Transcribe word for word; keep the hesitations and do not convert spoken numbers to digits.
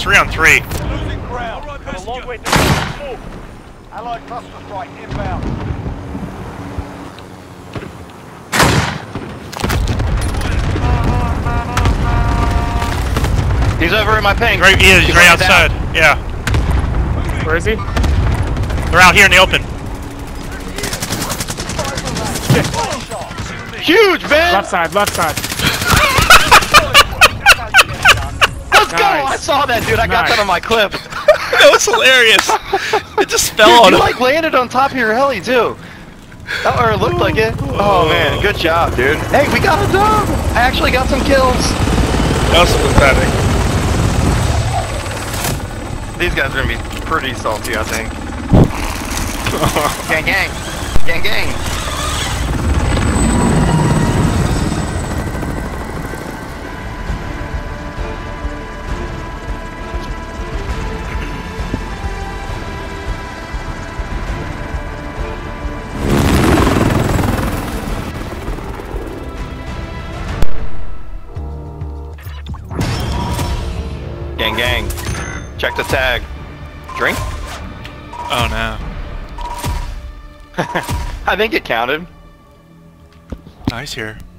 three on three. Losing ground. All right, Got a long passenger. way to go. Allied cluster strike inbound. He's over in my ping. Right, he is. He's right outside. Yeah. Where is he? They're out here in the open. Huge, man! Left side, left side. Let's go! Nice. I saw that, dude. I got Nice. that on my clip. That was hilarious. It just fell Dude, on you him. like landed on top of your heli too. That or it looked like it. Oh man, good job, dude. Hey, we got a dub. I actually got some kills. That was pathetic. These guys are gonna be pretty salty, I think. Gang, gang, gang, gang. Gang, gang. Check the tag. Drink? Oh no. I think it counted. Nice here.